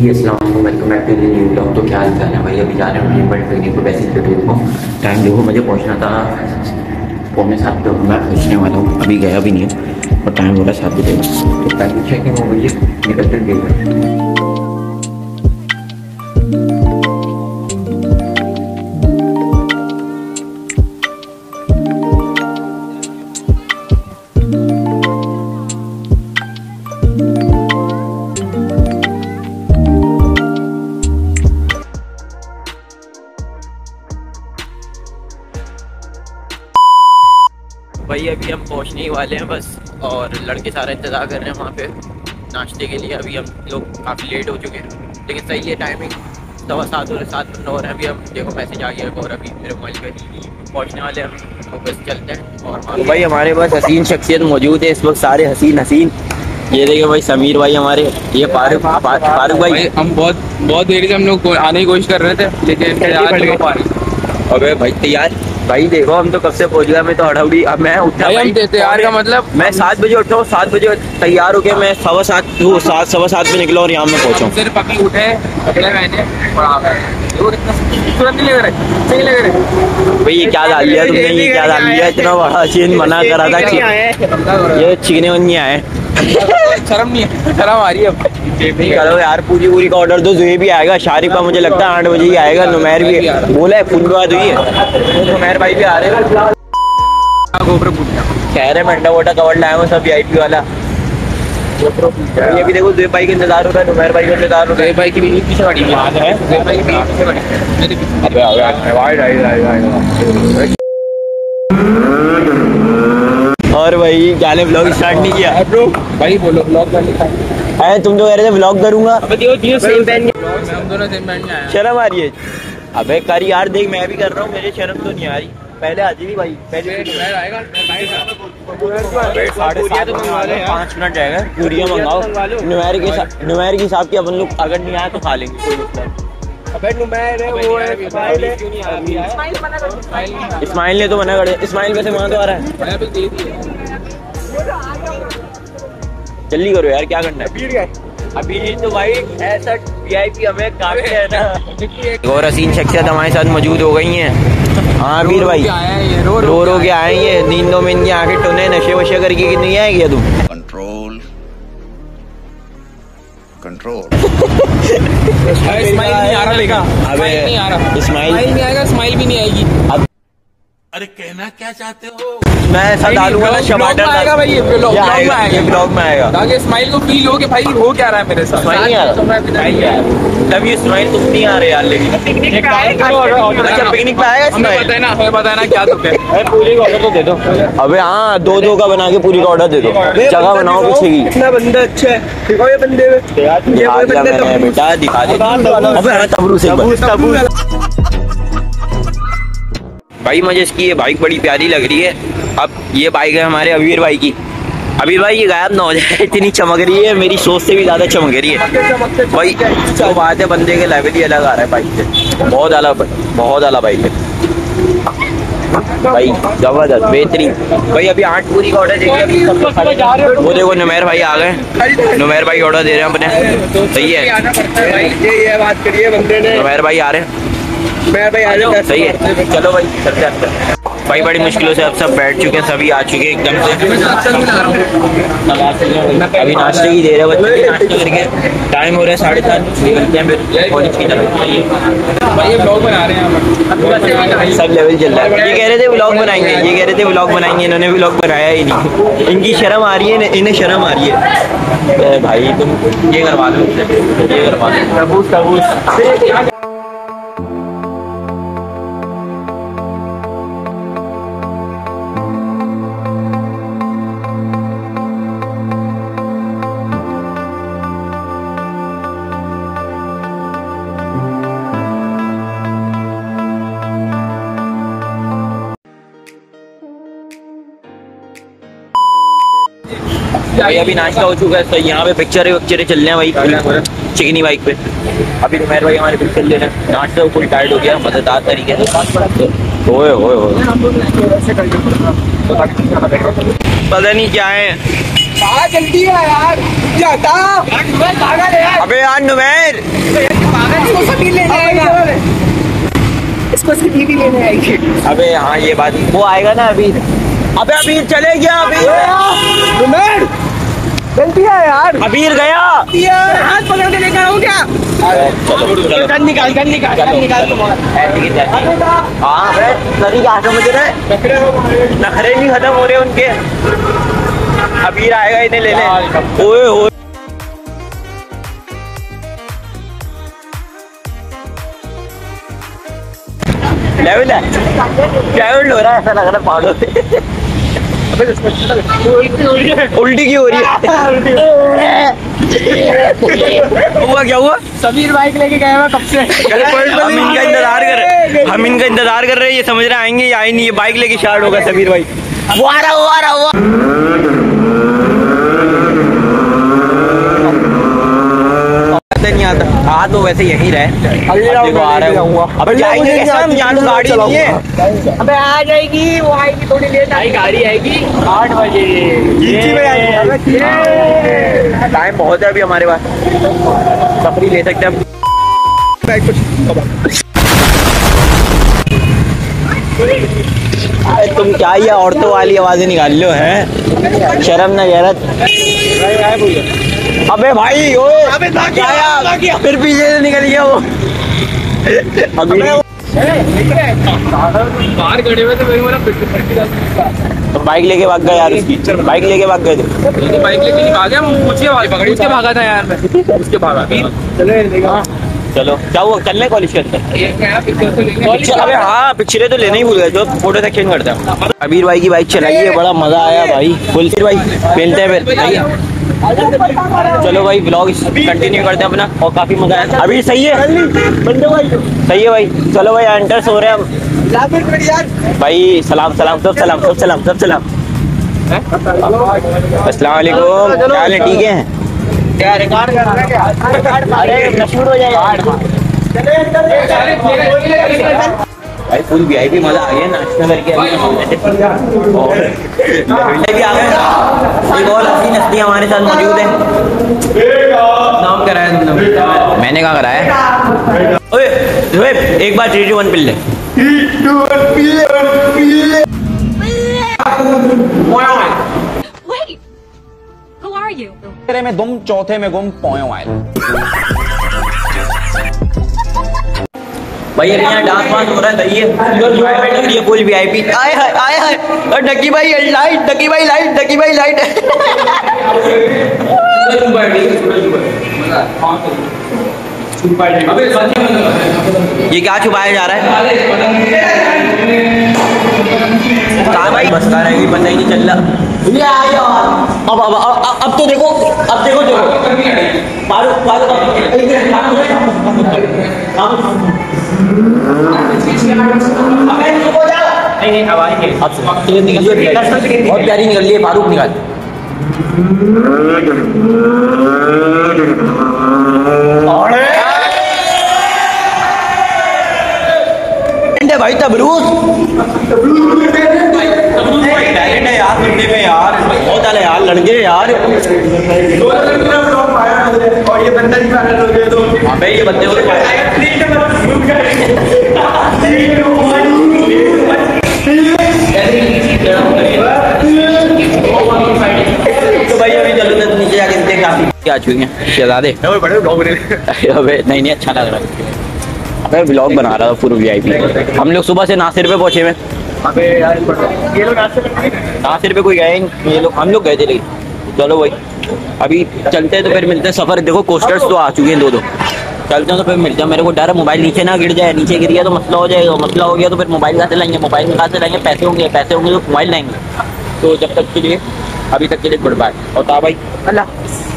जी अस्सलाम वालेकुम, welcome back to new blog. तो क्या हाल चाल है भाई? अभी जा रहे हैं ड्रीम वर्ल्ड ट्रेनिंग को। वैसे ही देखो टाइम देखो, मुझे पहुंचना था 6:45 पे, मैं पहुंचने वाला हूँ, अभी गया भी नहीं हूँ और टाइम हो रहा है 7 बजे। तो टाइम चेकिंग हो गई है, निकलते हैं। भाई अभी हम पहुंचने ही वाले हैं बस, और लड़के सारा इंतज़ार कर रहे हैं वहाँ पे नाश्ते के लिए। अभी हम लोग काफ़ी लेट हो चुके हैं, लेकिन सही है टाइमिंग, 7:15 हो रहे, 7:15 हो रहे हैं। अभी हम देखो मैसेज आ गया और अभी मेरे मोबाइल पे पहुँचने वाले हैं अभी, तो बस चलते हैं। और तो भाई हमारे पास हसीन शख्सियत मौजूद है इस वक्त, सारे हसीन। ये देखिए भाई समीर भाई हमारे, ये फारूक भाई। हम बहुत देर से हम लोग आने की कोशिश कर रहे थे, लेकिन अबे भाई तैयार भाई देखो, हम तो कब से पहुंच गया। मैं तो हड़बड़ी, अब मैं उठा भाई, तैयार का मतलब मैं 7 बजे उठा हूँ, 7 बजे तैयार हो गया। मैं 7:15 पे निकला और यहाँ मैं पहुंचा हूँ। सिर्फ पकड़ी उठे मैंने और आ गए। भाई ये क्या डाल लिया तुमने, ये क्या डाल लिया? इतना बड़ा चीज मना करा था, ये चिकने नहीं आए। शर्म नहीं है, शर्म आ रही है अब। करो यार, पूरी का ऑर्डर दो। जुए भी आएगा, शारिफ का मुझे लगता है 8 बजे ही आएगा। नुमैर भी बोला है, फुल बात हुई है, नुमैर भाई भी आ रहे हैं। कह रहे मैं अंडा वोटा कवर लाया हूँ सब VIP वाला। ये भी देखो जुए भाई का इंतजार हो रहा है, नुमैर भाई का इंतजार हो रहा है। भाई की भी पीछे पड़ी है। और भाई क्या ने व्लॉग स्टार्ट नहीं किया ब्रो? भाई बोलो व्लॉग अरे तुम तो कह रहे थे व्लॉग करूंगा। हम दोनों सेम पहन के आए। शर्म आ रही है? अबे कर यार, देख मैं भी कर रहा हूँ, मेरे शर्म तो नहीं आ रही। पहले आती थी भाई, पहले 5 मिनट जाएगा। पूरियाँ मंगाओ नुमैर के हिसाब की, अपन लोग अगर नहीं आया तो खा लेंगे, कोई मतलब। इस्माइल ने तो मना कर दिया। इस्माइल वैसे वहाँ तो आ रहा है, जल्दी करो यार, क्या करना है अभी तो भाई। ऐसा VIP हमें काफी है ना। और हसीन शख्सियत हमारे साथ मौजूद हो गई हैं। हाँ वीर भाई, रो के आए ये, नींदों में इनकी आंखें टुने, नशे वशे करके कि नहीं आएगी तुम? कंट्रोल स्माइल नहीं आ रहा, लेगा अबे नहीं आ रहा, स्माइल नहीं आएगा, स्माइल भी नहीं आएगी। अब अरे कहना क्या चाहते हो? मैं ऐसा डालूंगा ना, टमाटर आएगा भाई, ये ब्लॉग में आएगा ताकि स्माइल को फील हो कि भाई हो क्या रहा है मेरे साथ। स्माइल नहीं आ रहा, तब ये स्माइल तुम नहीं आ रहे यार। लेकिन पिकनिक पे आएगा स्माइल, बताना क्या तुम पूरी का ऑर्डर तो दे दो। अबे हाँ, 2-2 का बना के पूरी का ऑर्डर दे दो। जगह बनाओ पीछे की। इतना बंदा अच्छा है, दिखाओ ये बंदे बेटा, दिखा दे भाई। मुझे इसकी ये बाइक बड़ी प्यारी लग रही है। अब ये बाइक है हमारे अबीर भाई की। अबीर भाई ये गायब ना हो जाए, इतनी चमक रही है, मेरी सोच से भी ज्यादा चमक रही है भाई। जो बात है, बंदे के लेवल ही अलग आ रहा है बाइक से, बहुत आला बाइक है भाई, जबरदस्त बेहतरीन भाई। अभी 8 पूरी का ऑर्डर देंगे। वो देखो नुमैर भाई आ गए, नुमैर भाई ऑर्डर दे रहे हैं अपने, सही है बात करिए बंदे ने। नुमैर भाई आ रहे हैं, सही है। चलो भाई चलते हैं भाई। बड़ी मुश्किलों से अब सब बैठ चुके हैं, सभी आ चुके हैं एकदम से। अभी नाश्ते की देर है, बच्चे नाश्ते करके टाइम हो रहा है 7:30, निकलते हैं फिर कॉलेज की तरफ। भाई ये ब्लॉग बना रहे हैं, सब लेवल चल रहा है। ये कह रहे थे व्लॉग बनाएंगे, इन्होंने व्लॉग बनाया ही नहीं। इनकी शर्म आ रही है, इन्हें शर्म आ रही है। भाई तुम ये करवा दो, ये करवा दो। भाई अभी नाश्ता हो चुका है, तो यहाँ पे पिक्चरें चल रहे हैं भाई चिकनी बाइक पे। अभी नुमैर भाई हमारे पिक्चर ले रहे हैं, नाश्ता फुल टाइट हो गया मजेदार तरीके से। ओए पता नहीं क्या है, जल्दी है यार, जाता पागल है यार। अबे यार नुमैर, इसको समीर लेने आएगा, इसको समीर भी लेने आएगी। अबे हाँ ये बात, वो आएगा ना अभी। अबे अबीर चले गया, अबीर नुमैर जल्दी है यार, अबीर गया यार हाथ पकड़ के लेकर आओ क्या? चलो गन निकाल हाँ सरी क्या समझ रहे, नखरे नहीं खत्म हो रहे उनके। अबीर आएगा इन्हें लेने। ओए ओए लेवल है, लेवल हो रहा है, ऐसा लग रहा है पागल उल्टी क्यों हो रही है? हुआ क्या हुआ? समीर बाइक लेके गया हुआ कब से। हम इनका इंतजार कर रहे हैं, ये समझ रहे आएंगे या आए नहीं। ये बाइक लेके स्टार्ट होगा समीर भाई। वो आ रहा नहीं आता। हाँ तो वैसे यही रहे, देखो आ रहा है। अबे जाएंगे कैसे हम, यहाँ तो गाड़ी नहीं है। अबे आ जाएगी, वो आएगी थोड़ी लेट आई, गाड़ी आएगी 8 बजे। टाइम बहुत है अभी हमारे पास, सफरी ले सकते हैं। तुम क्या ये औरतों वाली आवाजें निकाल लो हैं, शर्म ना गैरत। अबे भाई ओ क्या फिर पीछे से निकल गया वो। अभी बाहर खड़े हुए तो मेरे बाइक लेके भाग गया यार, उसकी बाइक लेके भाग गए थे। बाइक लेके नहीं भागा, पूछ के भागा था यार, मैं उसके भागा। चलो क्या हुआ, चलने कॉलेज के अंदर? अबे हाँ पिक्चरें तो लेना ही भूल गए, जो फोटो सेक्शन करते हैं। अबीर भाई की बाइक चलाई है, बड़ा मजा आया भाई। फुल भाई मिलते हैं फिर। चलो भाई ब्लॉग कंटिन्यू करते हैं अपना, और काफी मजा आया। अभी सही है, सही है भाई। चलो भाई एंटर्स हो रहे हैं हम भाई। सलाम सलाम सब सलाम सब सलाम सब सलाम। अस्सलाम वालेकुम, क्या हाल है? ठीक है क्या? रिकॉर्ड कर रहा है क्या? अरे मशहूर हो जाएगा भाई। फुल वीआईपी मजा आ गया, नाश्ता करके अभी भी आ गए। एक और हसीन हस्ती हमारे साथ मौजूद है। नाम कराया तुमने? मैंने कहाँ कराया? ओए जोएब एक बार 3, 2, 1 पिल ले। Wait, who are you? तेरे में दुम, चौथे में गुम, पोयों आए। भाई अरे यहाँ डांस वांस हो रहा है, सही है, एंजॉयमेंट हो रही है फुल वीआईपी। आए हाय आए हाय, और डकी भाई लाइट, डकी भाई लाइट, डकी भाई लाइट। ये क्या छुपाया जा रहा है? कहाँ भाई बसता रहेगी, पता ही नहीं चल रहा। अब तो देखो, अब देखो नहीं हवाई के बहुत प्यारी निकल रही है। फारूक निकाल। भाई तबरूज टैलेंट है यार सुनने में यार, बहुत आला यार लड़के यार। और ये बंदा ही फाइनल हो गया तो अबे ये बंदे हो तो भाई अभी चलो तो नीचे जाके देखते हैं काफी क्या चुके हैं शहजादे। अबे नहीं अच्छा लग रहा है। अबे व्लॉग बना रहा था पूरा वीआईपी। हम लोग सुबह से नासिर पे पहुंचे में। अबे यार ये लोग नासिर पे कोई गए नहीं, ये लोग हम लोग गए थे लेकिन। चलो भाई अभी चलते हैं तो फिर मिलते हैं। सफर देखो कोस्टर्स तो आ चुके हैं 2-2। चलते हैं तो फिर मिलते हैं। मेरे को डर है मोबाइल नीचे ना गिर जाए, नीचे गिर गया तो मसला हो जाएगा, मसला हो गया तो फिर मोबाइल कहाँ से लाएंगे, मोबाइल में कहाँ से लाएंगे, पैसे होंगे तो मोबाइल लाएंगे। तो जब तक के लिए अभी तक के लिए गुड बाय और भाई अल्लाह।